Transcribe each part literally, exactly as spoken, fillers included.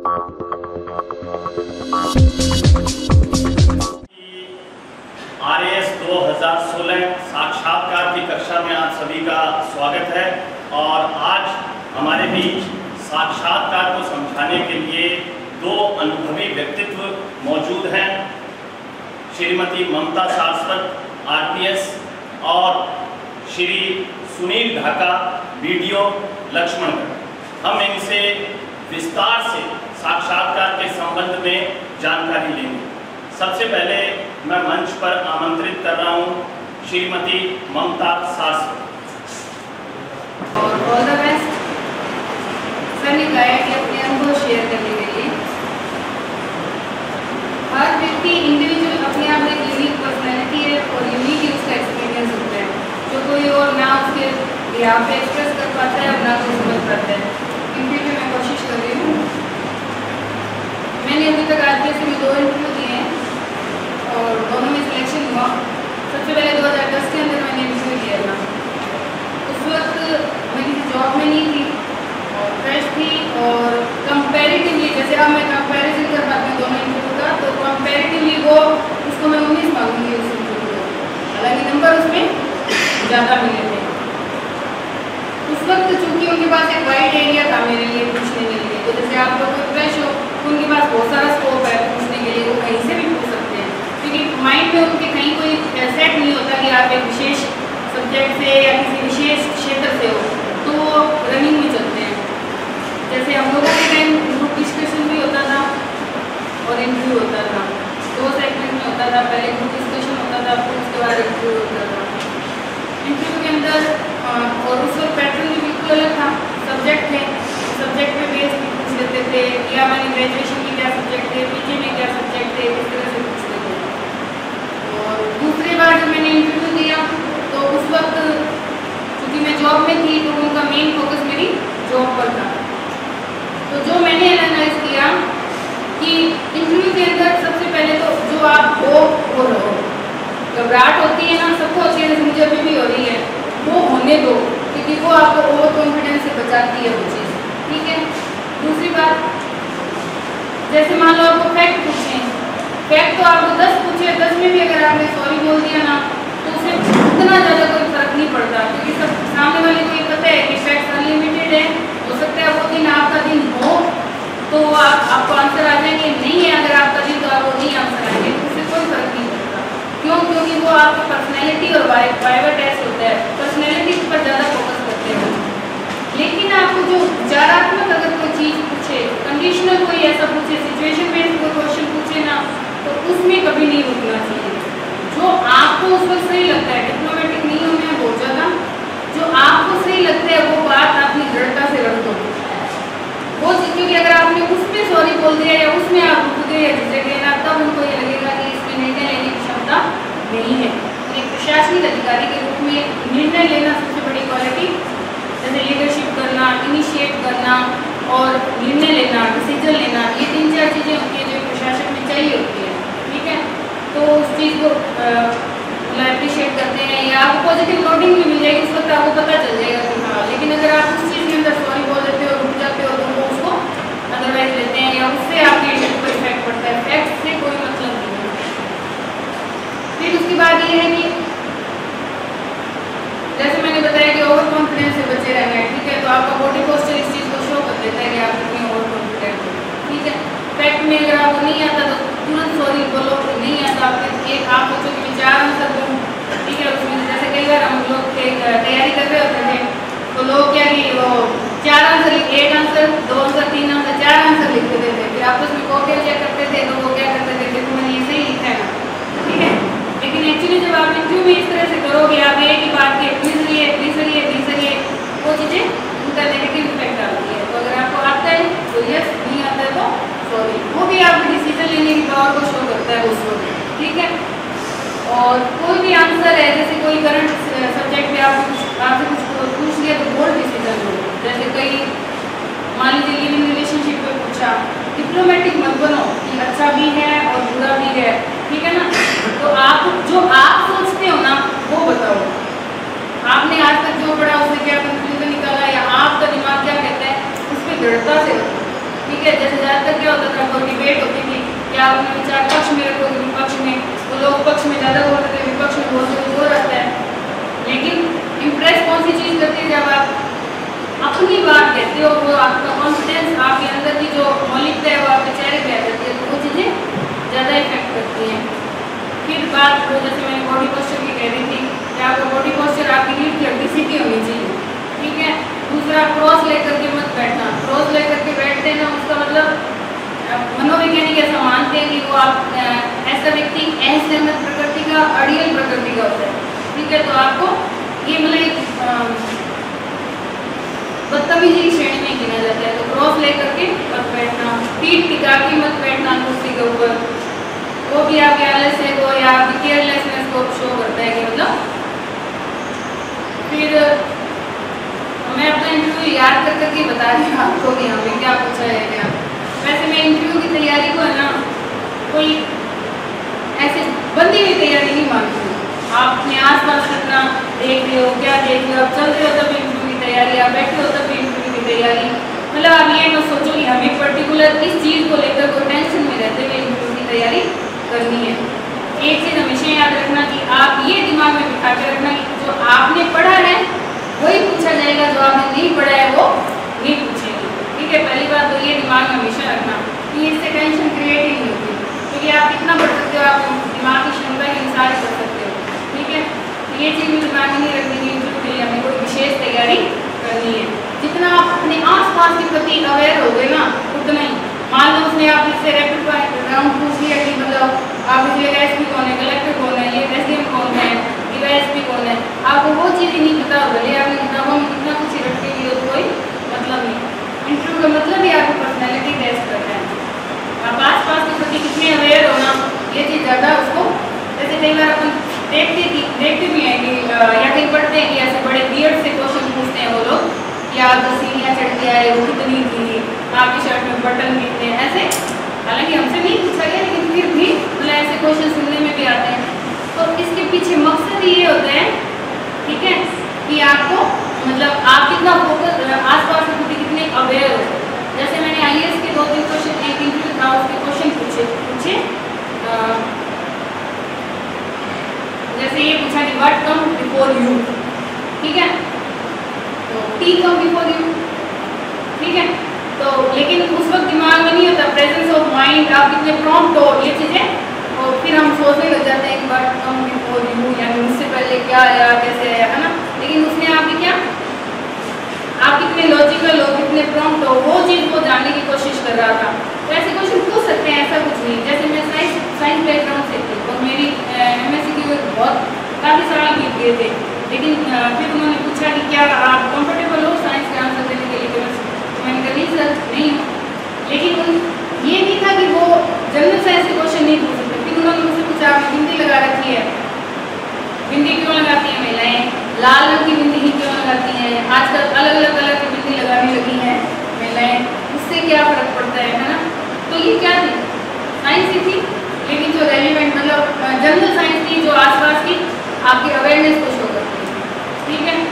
R A S दो हज़ार सोलह साक्षात्कार की कक्षा में आप सभी का स्वागत है। और आज हमारे बीच साक्षात्कार को समझाने के लिए दो अनुभवी व्यक्तित्व मौजूद हैं, Shrimati Mamta Saraswat R P S और श्री सुनील ढाका वीडियो लक्ष्मण। हम इनसे विस्तार से साक्षात्कार के संबंध में जानकारी लेंगे। सबसे पहले मैं मंच पर आमंत्रित कर रहा हूं श्रीमती ममता सारस्वत। और ऑल द बेस्ट। सर ने कहा कि अपने अनुभव शेयर करने के लिए हर व्यक्ति इंडिविजुअल अपने आप में एक यूनिक पर्सनैलिटी है और यूनिक ही उसका एक्सपीरियंस होता है, जो कोई और ना उसके यहाँ पे एक्सप्रेस कर पाता है और ना कोई समझ पाता है। इंटरव्यू में मैं कोशिश कर रही हूँ। मैंने अभी तक आर पी एस में दो इंटरव्यू दिए हैं और दोनों में सिलेक्शन हुआ। सबसे पहले दो हज़ार दस के अंदर मैंने इंटरव्यू दिया था। उस वक्त मैं किसी जॉब में नहीं थी और फ्रेश थी और कंपैरेटिवली, जैसे अब मैं कंपैरिजन कर पाती हूँ दोनों इंटरव्यू का, तो कंपैरेटिवली वो उसको मैं उन्नीस मांगूंगी उस इंटरव्यू को, हालांकि नंबर उसमें ज़्यादा मिले थे। उस वक्त चूँकि उनके पास एक वाइड एरिया था मेरे लिए पूछने के लिए, तो जैसे आप लोग फ्रेश हो उनके पास बहुत सारा स्कोप है पूछने के लिए, वो कहीं से भी पूछ सकते हैं, क्योंकि माइंड में उनके कहीं कोई सेट नहीं होता कि आप एक विशेष सब्जेक्ट से या किसी विशेष क्षेत्र से हो, तो वो रनिंग में चलते हैं। जैसे हम लोगों के टाइम ग्रुप डिस्कशन भी होता था और इंटरव्यू होता था, दो सेगमेंट में होता था। पहले ग्रुप डिस्कशन होता था, फिर उसके बाद इंटरव्यू होता था। इंटरव्यू के अंदर और उस वक्त पैटर्न भी बिल्कुल अलग था। सब्जेक्ट थे, सब्जेक्ट पे बेस भी पूछ लेते थे, या मैंने ग्रेजुएशन में क्या सब्जेक्ट थे, पीजी में क्या सब्जेक्ट थे, इस तरह से पूछते थे। और दूसरी बार जब मैंने इंटरव्यू दिया तो उस वक्त क्योंकि मैं जॉब में थी तो उनका मेन फोकस मेरी जॉब पर था। तो जो मैंने एनालाइज किया कि इंटरव्यू के अंदर सबसे पहले तो जो आप हो वो रहो। घबराहट होती है ना, सबको होती है, जैसे मुझे अभी भी हो रही है, वो होने दो, क्योंकि वो आपको ओवर कॉन्फिडेंस से बचाती है वो चीज़। ठीक है। दूसरी बात, जैसे मान लो आपको फैक्ट पूछे, फैक्ट तो आपको दस पूछे, दस में भी अगर आपने सॉरी बोल दिया ना तो उससे उतना ज़्यादा कोई फर्क नहीं पड़ता, क्योंकि सब सामने वाले को ये पता है कि फैक्ट अनलिमिटेड है। हो सकता है वो दिन आपका दिन हो तो आप आपको आंसर आ जाएंगे, नहीं है अगर आपका दिन तो आपको नहीं आंसर आएंगे, उससे कोई फर्क नहीं पड़ता। क्यों? क्योंकि वो आपकी पर्सनैलिटी और वाइवा टेस्ट होता है, पर्सनैलिटी पर ज़्यादा फोकस करते हैं। लेकिन आपको जो विचारात्मक अगर कोई चीज़ पूछे, कंडीशनल कोई ऐसा पूछे, सिचुएशन बेस्ड कोई क्वेश्चन पूछे ना, तो उसमें कभी नहीं रुकना चाहिए। जो आपको उस वक्त सही लगता है, डिप्लोमेटिक नहीं होना है बहुत ज़्यादा, जो आपको सही लगता है वो बात अपनी दृढ़ता से रख दो। वो क्योंकि अगर आपने उसमें सॉरी बोल दिया या उसमें आप रुक गए या झिझक गए ना, तब उनको ये लगेगा कि इसमें निर्णय लेने की क्षमता नहीं है। एक प्रशासनिक अधिकारी के रूप में निर्णय लेना सबसे बड़ी क्वालिटी, जैसे लीडरशिप करना, इनिशिएट करना और निर्णय लेना, डिसीजन लेना, ये तीन चार चीज़ें होती हैं जो प्रशासन में चाहिए होती है। ठीक है। तो उस चीज़ को अप्रिशिएट करते हैं या आपको पॉजिटिव नोटिंग भी मिल जाएगी, उस वक्त आपको पता चल जाएगा कि हाँ। लेकिन अगर आप उस चीज़ के अंदर सॉरी बोल देते हो, रुक जाते हो, तो वो उसको अदरवाइज लेते हैं या उससे आपके इंटरव्यू पर इफेक्ट पड़ता है। फैक्ट से कोई मतलब नहीं है। फिर उसके बाद ये है कि जैसे मैंने बताया कि ओवर कॉन्फिडेंस से बचे रहना है। ठीक है। तो आपका बॉडी पोस्चर इस चीज़ को शो कर देता है कि आप कितने ओवर कॉन्फिडेंट हो। ठीक है। फैक्ट में अगर आपको नहीं आता तो तुरंत सॉरी बोलो, नहीं आता आपके एक आप सोचो कि मैं चार आंसर दूँ। ठीक है। उसमें जैसे कई बार हम लोग तैयारी कर रहे होते थे तो लोग क्या कि वो चार आंसर लिख, एक आंसर, दो आंसर, तीन आंसर, चार आंसर लिख देते थे। फिर आपस में कॉपी चेक करते थे तो वो क्या करते थे, देखो मैंने ये सही लिखा है ना। ठीक है। लेकिन एक्चुअली जब आप इंटरव्यू में इस तरह से करोगे, आप एक ही बात के तीसरी तीसरी तीसरी वो चीज़ें उनका नेगेटिव इफेक्ट डालती है। तो अगर आपको आता है तो यस, नहीं आता है तो सॉरी। वो भी आपके डिसीजन लेने की पावर को शो करता है उस वक्त। ठीक है। और कोई भी आंसर है, जैसे कोई करंट सब्जेक्ट पे आप आपसे कुछ पूछ लिया तो बोल्ड डिसीजन लो। जैसे कई मान लीजिए लिविंग रिलेशनशिप पे पूछा, डिप्लोमेटिक मत बनो कि अच्छा भी है और बुरा भी है। ठीक है ना। तो आप जो आप सोचते हो ना वो बताओ, आपने आज तक जो पढ़ा उससे क्या कंक्लूजन निकाला या आपका दिमाग क्या कहता है, उस पर दृढ़ता से रखो। ठीक है, जैसे ज़्यादातर क्या होता था, कोई डिबेट होती थी, क्या अपने विचार पक्ष में रखोगे विपक्ष में, तो लोग पक्ष में ज़्यादा बोलते थे, विपक्ष में बोलते थे, वो रहता है। लेकिन इम्प्रेस कौन सी चीज़ करती है, जब आप अपनी बात कहते हो, वो आपका कॉन्फिडेंस, आपके अंदर की जो मौलिकता है वो आपके चेहरे पे आ जाती है, तो वो चीज़ें ज़्यादा इफेक्ट करती हैं। फिर बात वो जैसे मैंने बॉडी पोस्चर की कह रही थी कि आपका बॉडी पोस्चर आपकी रीढ़ की हड्डी सीधी होनी चाहिए, ठीक है। दूसरा, क्रॉस लेकर के मत बैठना, क्रॉस लेकर के बैठते हैं ना, उसका मतलब मनोवैज्ञानिक ऐसा मानते हैं कि वो आप ऐसा व्यक्ति असहमत प्रकृति का, अड़ियल प्रकृति का होता है, ठीक है। तो आपको ये मतलब एक बदतमीजी की श्रेणी में गिना जाता है। तो क्रॉस लेकर के मत बैठना, पीठ टिका के मत बैठना कुर्सी के ऊपर, वो भी आपके आलस है वो या आपकी केयरलेसनेस को शो करता है कि मतलब। फिर मैं अपना इंटरव्यू याद कर करके बता रही हूँ आपको कि यहाँ पे क्या पूछा है क्या। वैसे मैं इंटरव्यू की तैयारी को है ना कोई ऐसे बंदी हुई तैयारी नहीं मानती हूँ। आप अपने आस पास कितना देख रहे हो, क्या देख रहे हो, आप चल रहे हो तब इंटरव्यू की तैयारी, आप बैठे हो तब इंटरव्यू की तैयारी, मतलब आप ये मत सोचो कि हमें पर्टिकुलर इस चीज़ को लेकर कोई टेंशन में रहते हुए इंटरव्यू की तैयारी करनी है। एक चीज़ हमेशा याद रखना कि आप ये दिमाग में बिठा के रखना कि जो आपने पढ़ा है वही पूछा जाएगा, जो आपने नहीं पढ़ा है वो नहीं पूछेंगे, ठीक है। पहली बात तो ये दिमाग में हमेशा रखना कि इससे टेंशन क्रिएट ही नहीं होती, क्योंकि आप कितना पढ़ सकते हो, आप दिमाग की क्षमता के अनुसार ही कर सकते हो, ठीक है। तो ये चीज़ भी दिमाग में नहीं रखनी है, इंटरव्यू के लिए हमें कोई विशेष तैयारी करनी है। जितना आप अपने आसपास के प्रति अवेयर हो गए ना, उतना ही। मान लो उसने आप इससे रैपिड राउंड पूछ लिया कि मतलब आप इसलिए एस पी कौन है, कलेक्टर कौन है, ये एस डी एम कौन है, ये एस पी कौन है, आपको वो चीज़ ही नहीं पता, भले आपने किताबों में कितना कुछ रट के लिए तो कोई मतलब नहीं। इंटरव्यू का मतलब ही आपकी पर्सनैलिटी टेस्ट करना है। आप आस पास के प्रति कितने अवेयर होना, ये चीज़ ज़्यादा उसको, जैसे कई बार अपन देखते कि देखते भी हैं कि या कहीं पढ़ते हैं कि ऐसे बड़े वियर्ड से क्वेश्चन पूछते हैं वो लोग कि आप जो सीढ़ियाँ चढ़ के आए वो कितनी थी, आपकी शर्ट में बटन कितने, ऐसे। हालांकि हमसे नहीं पूछा गया लेकिन फिर भी मतलब ऐसे क्वेश्चन सुनने में भी आते हैं। तो इसके पीछे मकसद ये होता है, ठीक है, कि आपको मतलब आप कितना फोकस, आसपास के प्रति कितने अवेयर हो। जैसे मैंने आई ए एस के दो तीन क्वेश्चन, एक इंटरव्यू था उसके क्वेश्चन पूछे पूछे जैसे ये पूछा कि व्हाट कम बिफोर यू, ठीक है, तो टी कम बिफोर यू, ठीक है। तो लेकिन उस वक्त दिमाग में नहीं होता प्रेजेंस ऑफ माइंड, आप कितने प्रॉम्प्ट हो, ये चीज़ें, और फिर हम सोचने लग जाते हैं कि व्हाट कम बिफोर यू, यानी उससे पहले क्या आया, कैसे आया, है ना। लेकिन उसने आपकी क्या, आप कितने लॉजिकल हो, कितने प्रॉम्प्ट हो, वो चीज़ को जानने की कोशिश कर रहा था। तो ऐसे क्वेश्चन पूछ सकते हैं, ऐसा कुछ नहीं। जैसे मैं साइंस साइंस बैकग्राउंड से थी और मेरी एम एस सी की बहुत काफ़ी साल बीत गए थे, लेकिन फिर उन्होंने पूछा कि क्या आप कंफर्टेबल हो साइंस के आंसर देने के लिए, तो मैंने कहा नहीं सर नहीं हूँ। लेकिन ये नहीं था कि वो जनरल साइंस के क्वेश्चन नहीं पूछ सकते। फिर उन्होंने मुझसे पूछा आपने बिंदी लगा रखी है, बिंदी क्यों लगाती हैं महिलाएं, लाल रंग की बिंदी ही क्यों लगाती हैं, आजकल अलग अलग कलर की बिंदी लगाने लगी हैं महिलाएं, उससे क्या फ़र्क पड़ता है, है ना। तो ये क्या थी, साइंस ही थी, लेकिन जो रेलिवेंट मतलब जनरल साइंस थी, जो आसपास की आपकी अवेयरनेस को शो करती है, ठीक है।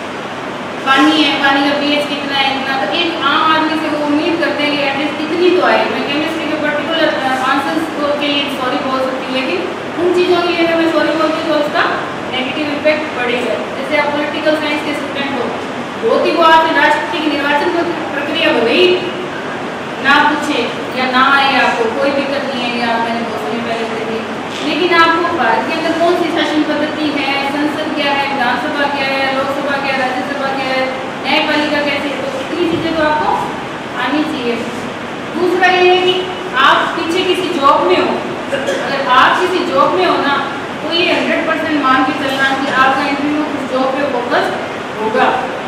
पानी है, पानी का पीएच कितना है, इतना, तो एक आम आदमी से वो उम्मीद करते हैं कि एटलीस्ट इतनी तो आए। मैं केमिस्ट्री के पर्टिकुलर आंसर्स के लिए सॉरी बोल सकती हूँ, लेकिन उन चीज़ों के लिए अगर मैं सॉरी बोलती हूँ तो उसका नेगेटिव इफेक्ट पड़ेगा। जैसे आप पॉलिटिकल साइंस के स्टूडेंट हो, बहुत ही वो आपसे राष्ट्रपति की निर्वाचन प्रक्रिया हो गई ना पूछे या ना आए, आपको कोई दिक्कत नहीं है, या मैंने बहुत समय पहले से थी, लेकिन आपको भारत के अंदर कौन सी शासन पद्धति है, संसद क्या है, विधानसभा क्या है, लोकसभा क्या है, राज्यसभा क्या है, न्यायपालिका कैसी है, तो इतनी चीज़ें तो आपको आनी चाहिए। दूसरा ये है कि आप पीछे किसी जॉब में हो, अगर आप किसी जॉब में हो ना तो ये हंड्रेड परसेंट मान के चलना कि आपका इंटरव्यू उस जॉब पे फोकस होगा,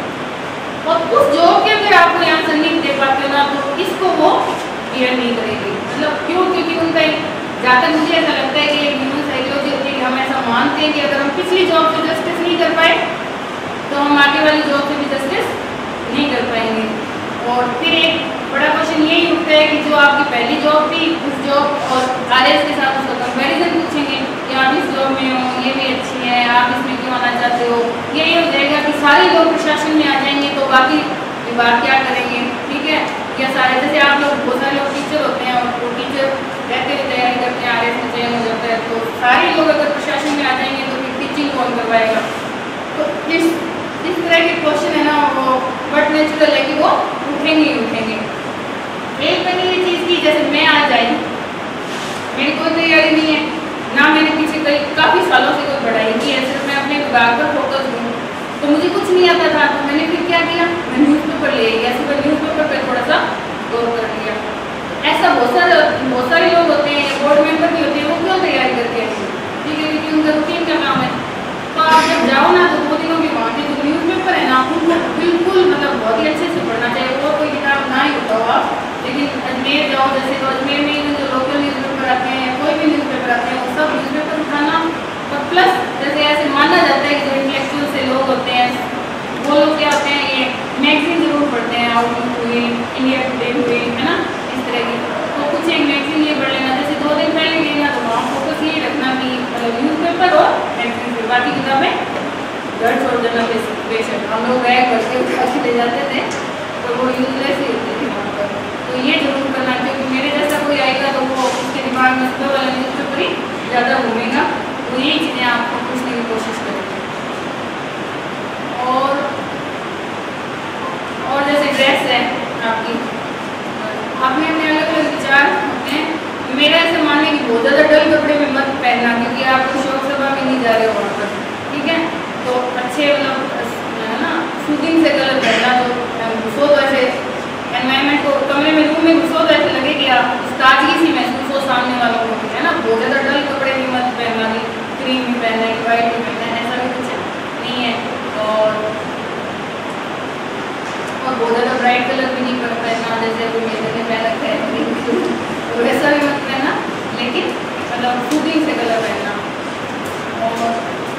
और उस जॉब के अगर आप कोई आंसर नहीं दे पाते हो ना तो इसको वो क्लियर नहीं करेगी। मतलब क्यों, क्योंकि उनका जहाँ तक मुझे ऐसा लगता है कि एक ह्यूमन साइकोलॉजी होती है कि हम ऐसा मानते हैं कि अगर हम पिछली जॉब से जस्टिस नहीं कर पाए तो हम आगे वाली जॉब से भी जस्टिस नहीं कर पाएंगे। और फिर एक बड़ा क्वेश्चन यही उठता है कि जो आपकी पहली जॉब थी उस जॉब और आर एस के साथ उसका कंपैरिजन पूछेंगे कि आप इस जॉब में हो, ये भी अच्छी है, आप इसमें क्यों आना चाहते हो। यही हो जाएगा कि सारे लोग प्रशासन में आ जाएंगे तो बाकी विभाग क्या करेंगे, ठीक है, या सारे जैसे आप लोग बहुत सारे लोग टीचर होते हैं और वो टीचर रहते हुए तैयारी करते हैं, आरएस में चयन हो जाता है, तो सारे लोग अगर प्रशासन में आ जाएंगे तो फिर टीचिंग कौन करवाएगा। तो इस इस तरह के क्वेश्चन है ना वो बट नेचुरल है कि वो उठेंगे ही उठेंगे। एक मैंने ये चीज़ की, जैसे मैं आज आई, मेरी कोई तैयारी नहीं है ना, मैंने पीछे कई काफ़ी सालों से कोई पढ़ाई की है, सिर्फ मैं अपने विभाग पर फोकस हूँ, तो मुझे कुछ नहीं आता था। तो मैंने फिर क्या किया, मैं न्यूज़पेपर ले आई, ऐसे पर न्यूज़पेपर पर थोड़ा सा गौर कर लिया। ऐसा बहुत सारे बहुत सारे लोग होते हैं, बोर्ड मेंबर भी होते हैं, वो क्यों तैयारी करके आए, ठीक है, क्योंकि उनका रूटीन का काम है। तो आप जब जाओ ना तो दो दिनों की वहाँ की जो न्यूज़पेपर है ना उनको बिल्कुल मतलब बहुत ही अच्छे से पढ़ना चाहिए, और कोई किताब ना ही होता हो आप, लेकिन अजमेर जाओ, जैसे तो अजमेर में जो लोकल न्यूज़पेपर आते हैं, कोई भी न्यूज़पेपर आते हैं, वो सब न्यूज़पेपर उठाना। और प्लस जैसे ऐसे माना जाता है कि जो इंटेलेक्चुअल से लोग होते हैं वो लोग क्या होते हैं, ये मैगजीन जरूर पढ़ते हैं, आउटलुक हुई, इंडिया टुडे हुई, है ना, इस तरह की। तो कुछ एक मैगजीन ये पढ़ लेना, जैसे दो दिन पहले लेना तो वहाँ फोकस ये रखना कि मतलब न्यूज़पेपर और मैगजीन पे, बाकी किताबें घर छोड़ देना। बेशक हम लोग गए करके उठा के ले जाते थे, तो वो यूजलेस ही होते थे वहाँ पर। तो ये जरूर करना, क्योंकि मेरे जैसा कोई आएगा तो वो उसके दिमाग में सुबह वाला न्यूज़पेपर ही ज़्यादा घूमेगा। तो यही चीज़ें आपको पूछने की कोशिश करेंगे। और और जैसे ड्रेस है आपकी, आपने अपने अलग अलग विचार होते हैं। मेरा ऐसे मानने की बहुत ज़्यादा डल कपड़े में मत पहनना, क्योंकि आप तो शौक सभा में नहीं जा रहे हो वहाँ पर, ठीक है। तो अच्छे मतलब है ना सूदिंग से कलर पहनना, तो घुसो तो ऐसे एनवायरमेंट को, कमरे में रूम में घुसो तो ऐसे लगे कि आप ताजगी सी महसूस हो सामने वालों को, है ना। बहुत ज़्यादा डल कपड़े भी मत पहनना, क्रीम भी पहनना है कि वाइट भी पहनना है, ऐसा भी कुछ नहीं है। और और बहुत ज़्यादा ब्राइट कलर भी नहीं पहनना, जैसे अभी मेरे ने पहन रखा है तो वैसा भी मत पहनना, लेकिन मतलब सूदिंग से कलर पहनना। और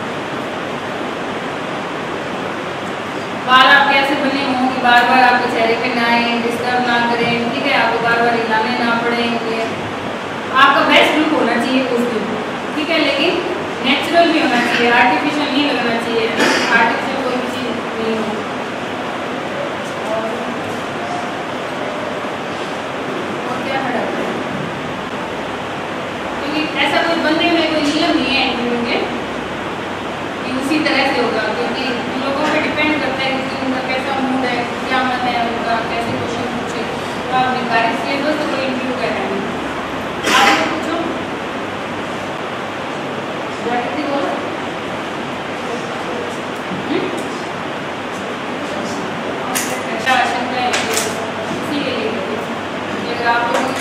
बाल आप कैसे बने हों कि बार बार आपके चेहरे पे ना आए, डिस्टर्ब ना करें, ठीक है, आपको बार बार हिलाने ना पड़े। आपका बेस्ट लुक होना चाहिए उस दिन, ठीक है, लेकिन नेचुरल भी होना चाहिए, आर्टिफिशियल नहीं लगना चाहिए, आर्टिफिशियल कोई भी चीज़ नहीं हो। और क्या खड़ा है, क्योंकि ऐसा कोई बनने में कोई नियम नहीं है इंटरव्यू के कि उसी तरह से होगा, क्योंकि उन लोगों पर डिपेंड करता है कि उनका कैसा मूड है, क्या मन है उनका, कैसे क्वेश्चन पूछे। तो आप निकालें सिलेबस तो कोई इंटरव्यू कर रहे हैं, आप पूछो जागृति बोलो। अच्छा आशंका है इसी के लिए, अगर आप लोगों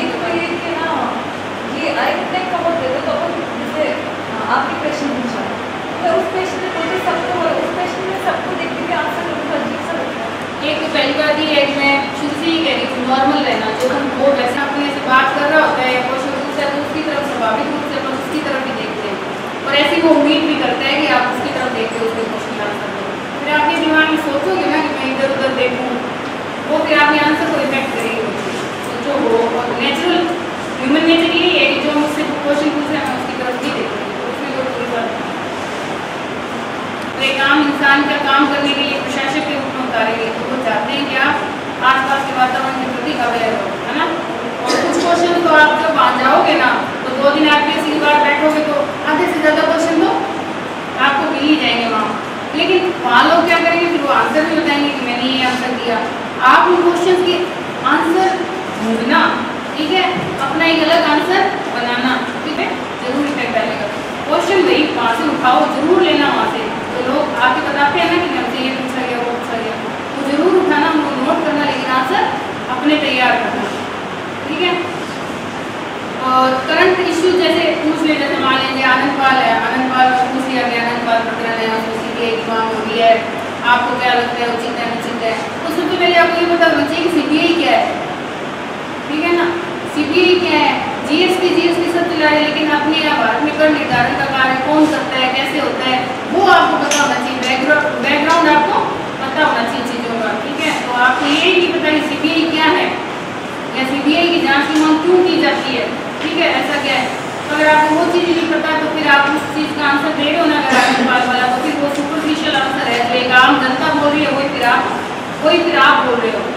ये आइटने का बहुत है, तो जैसे आपने क्वेश्चन पूछा तो उस क्वेश्चन में मुझे सबको उस क्वेश्चन में सबको देखने के आंसर बहुत अजीब सा लगता है। एक तो पहली बात ये है कि मैं शुरू से ही कह रही हूँ नॉर्मल रहना, जो हम वो वैसे अपने से बात कर रहा होता है या क्वेश्चन पूछता है तो उसकी तरफ स्वाभाविक रूप से अपन उसकी तरफ ही देखते हैं, और ऐसी वो उम्मीद भी करता है कि आप उसकी तरफ देखते हो, उसके क्वेश्चन आंसर दो। फिर आप ये दिमाग में सोचोगे ना कि मैं इधर उधर देखूँ, वो फिर आपके आंसर को इफेक्ट करेगी। जो हो और नेचुरल ह्यूमन नेचर यही है कि जो मुझसे क्वेश्चन पूछ रहे हैं मैं उसकी तरफ ही देखती हूँ, उसमें कोई कोई बात नहीं। तो एक आम इंसान का काम करने के लिए प्रशासक के रूप में उतारेंगे, तो वो चाहते हैं कि आप आसपास के वातावरण के प्रति अवेयर हो, है ना। और कुछ क्वेश्चन तो आप जब आ जाओगे ना तो दो दिन आप किसी बार बैठोगे तो आधे से ज़्यादा क्वेश्चन तो आपको मिल ही जाएंगे वहाँ, लेकिन वहाँ लोग क्या करेंगे, फिर वो आंसर भी बताएंगे कि मैंने ये आंसर दिया। आप उन क्वेश्चन के आंसर ढूंढना, ठीक है, अपना एक अलग आंसर बनाना, ठीक है, जरूर इफेक्ट डालेगा। क्वेश्चन वही वहाँ से उठाओ, जरूर लेना वहाँ से, तो लोग आके बताते हैं ना कि हमसे ये पूछा गया वो पूछा गया, तो जरूर उठाना, उनको नोट करना, लेकिन आंसर अपने तैयार करना, ठीक है। और करंट इश्यू जैसे पूछ ले, जैसे मान लीजिए आनंदपाल है, आनंदपाल में पूछ लिया गया, आनंदपाल प्रकरण है, उसमें सी बी आई की मांग हो रही है, आपको क्या लगता है उचित है अनुचित है, तो सबसे पहले आपको ये पता होना चाहिए कि सी बी आई क्या है, ठीक है ना। सी बी आई क्या है, G S T G S T सब चला रहे, लेकिन अपने यहाँ भारत में कर निर्धारण का कार्य कौन करता है, कैसे होता है, वो आपको पता होना चाहिए, बैकग्राउंड बैकग्राउंड आपको पता होना चाहिए चीज़ों का, ठीक है। तो आपको ये नहीं पता कि सी बी आई क्या है या सी बी आई की जांच की मांग क्यों की जाती है, ठीक है, ऐसा क्या है। तो अगर आपको वो चीज़ नहीं पता तो फिर आप उस चीज़ का आंसर दे रहे हो ना, अगर आनंदपाल वाला, तो फिर वो सुपरफिशियल आंसर है, जो एक आम जनता बोल रही है वही फिर आप वही फिर आप बोल रहे हो।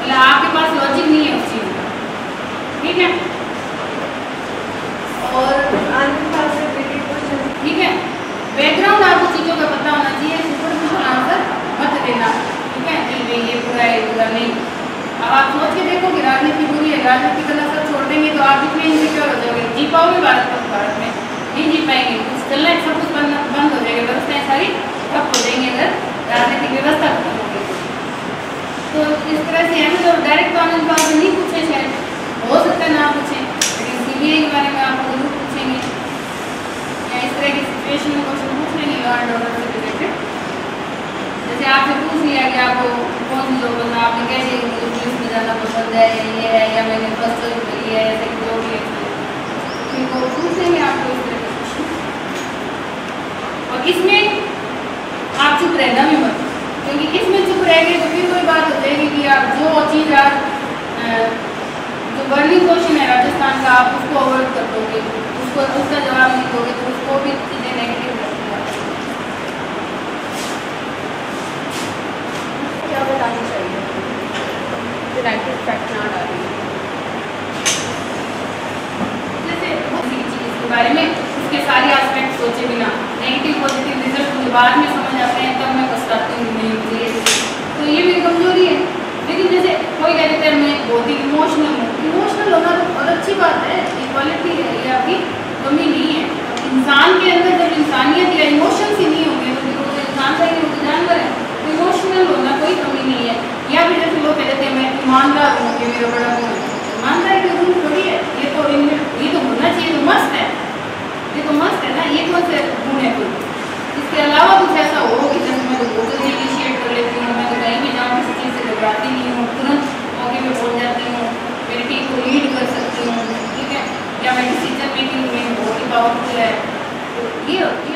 मतलब आपके पास लॉजिक नहीं है उस चीज़ का, ठीक है। और ठीक है, बैकग्राउंड आपको चीज़ों का पता होना चाहिए, सुपर सुपर आंसर मत देना, ठीक है। नहीं भाई ये पूरा है पूरा नहीं। अब आप सोच के देखो कि राजनीति बुरी है, राजनीति करना सब छोड़ देंगे तो आप इतने इनसिक्योर हो जाओगे, जी पाओगे भारत को, भारत में नहीं जी पाएंगे, कुछ चलना है सब कुछ बंद बंद हो जाएगा, व्यवस्थाएं सारी ठप हो जाएंगी अगर राजनीतिक व्यवस्था खत्म हो गई। तो इस तरह से हमें तो डायरेक्ट ऑनलाइन बात नहीं पूछे, शायद हो सकता है ना पूछें, लेकिन सीबीआई के बारे में आपको जरूर पूछेंगे या इस तरह की सिचुएशन में क्वेश्चन पूछ लेंगे लॉ एंड ऑर्डर से रिलेटेड। जैसे आपसे पूछ लिया कि आपको कौन सी जॉब करना, आपने कह दिया मुझे पुलिस में जाना पसंद है, ये है या मैंने फर्स्ट चॉइस करी है, ऐसे जो भी है फिर वो पूछ लेंगे आपको इस तरह के क्वेश्चन। और इसमें आप चुप रहना भी मत, क्योंकि इसमें चुप रहेंगे तो फिर कोई बात हो जाएगी कि आप जो चीज़ आप जो बर्निंग क्वेश्चन है राजस्थान का आप उसको अवॉइड कर दोगे, उसको उसका जवाब नहीं दोगे तो उसको भी चीज़ें नेगेटिव लगती है। क्या बताना चाहिए नेगेटिव फैक्ट ना डालें, जैसे किसी चीज़ के बारे में उसके सारे एस्पेक्ट सोचे बिना नेगेटिव पॉजिटिव रिजल्ट मुझे बाद में समझ आते हैं, तब मैं पछताती हूँ नहीं मुझे, तो ये मेरी कमजोरी है। लेकिन जैसे कोई कह देता है मैं बहुत ही इमोशनल हूँ, इमोशनल होना तो बहुत अच्छी बात है, इक्वालिटी है, ये आपकी कमी नहीं है। इंसान के अंदर जब इंसानियत या इमोशंस ही नहीं होंगे तो वो इंसान का ही वो जानवर है, तो इमोशनल होना कोई कमी नहीं है। या फिर जैसे लोग कहते हैं मैं ईमानदार हूँ, ये मेरा बड़ा गुण है, ईमानदारी का गुण थोड़ी है, ये तो ये तो होना चाहिए, तो मस्त है, ये तो मस्त है ना, ये कौन से गुण है कोई। इसके अलावा कुछ ऐसा हो कि जैसे मैं तो बहुत जल्दी इनिशिएट कर लेती हूँ, मैं तो कहीं भी जाऊँ किसी चीज़ से घबराती नहीं हूँ, तुरंत मौके पे पहुँच जाती हूँ, मेरी टीम को लीड कर सकती हूँ, ठीक है, या मैं डिसीजन मेकिंग में बहुत ही पावरफुल है, तो ये